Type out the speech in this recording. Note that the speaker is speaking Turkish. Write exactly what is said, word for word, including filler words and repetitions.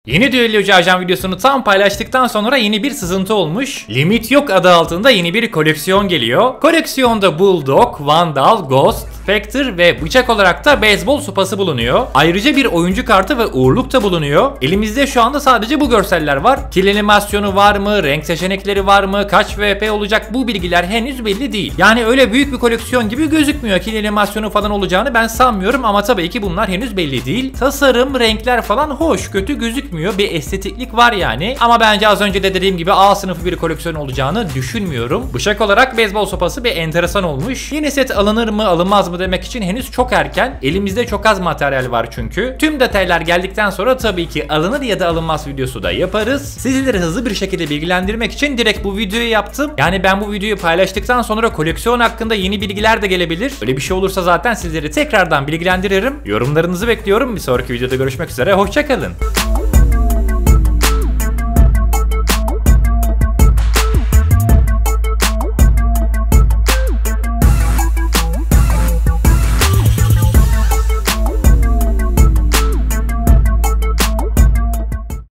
Yeni Düellocu Ajan videosunu tam paylaştıktan sonra yeni bir sızıntı olmuş. Limit Yok adı altında yeni bir koleksiyon geliyor. Koleksiyonda Bulldog, Vandal, Ghost, Spectre ve bıçak olarak da beyzbol sopası bulunuyor. Ayrıca bir oyuncu kartı ve uğurluk da bulunuyor. Elimizde şu anda sadece bu görseller var. Kill animasyonu var mı? Renk seçenekleri var mı? Kaç V P olacak? Bu bilgiler henüz belli değil. Yani öyle büyük bir koleksiyon gibi gözükmüyor. Kill animasyonu falan olacağını ben sanmıyorum ama tabii ki bunlar henüz belli değil. Tasarım, renkler falan hoş, kötü gözükmüyor. Bir estetiklik var yani. Ama bence az önce de dediğim gibi A sınıfı bir koleksiyon olacağını düşünmüyorum. Bıçak olarak beyzbol sopası bir enteresan olmuş. Yeni set alınır mı, alınmaz mı demek için henüz çok erken. Elimizde çok az materyal var çünkü. Tüm detaylar geldikten sonra tabii ki alınır ya da alınmaz videosu da yaparız. Sizleri hızlı bir şekilde bilgilendirmek için direkt bu videoyu yaptım. Yani ben bu videoyu paylaştıktan sonra koleksiyon hakkında yeni bilgiler de gelebilir. Öyle bir şey olursa zaten sizleri tekrardan bilgilendiririm. Yorumlarınızı bekliyorum. Bir sonraki videoda görüşmek üzere. Hoşça kalın.